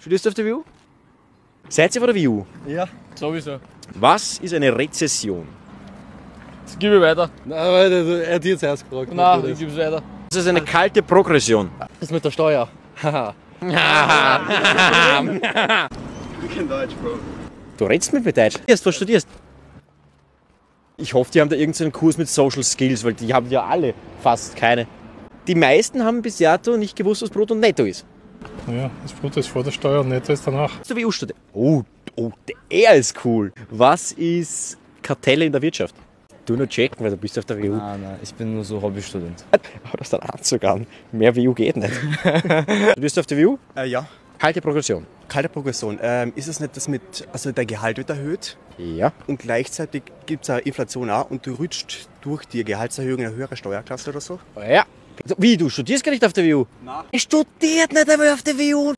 Studierst du auf der WU? Seid ihr von der WU? Ja, sowieso. Was ist eine Rezession? Das gebe ich weiter. Nein, weil er hat jetzt erst gefragt. Nein, ich gebe es weiter. Das ist eine kalte Progression. Das mit der Steuer. Haha. Wir können Deutsch, Bro. Du redest mit mir Deutsch. Was studierst? Ich hoffe, die haben da irgendeinen Kurs mit Social Skills, weil die haben ja alle fast keine. Die meisten haben bis dato nicht gewusst, was Brutto und Netto ist. Ja, das Brutto ist vor der Steuer und Netto ist danach. So wie U-Student. Oh, der ist cool. Was ist Kartelle in der Wirtschaft? Du nur checken, weil du bist auf der WU. Nein, ich bin nur so Hobbystudent. Aber du hast einen Anzug an. Mehr WU geht nicht. Du bist auf der WU? Ja. Kalte Progression. Kalte Progression. Ist es nicht das mit, also der Gehalt wird erhöht Ja. und gleichzeitig gibt es eine Inflation auch und du rutscht durch die Gehaltserhöhung in eine höhere Steuerklasse oder so? Ja. Wie, du studierst gar nicht auf der WU? Nein. Er studiert nicht einmal auf der WU.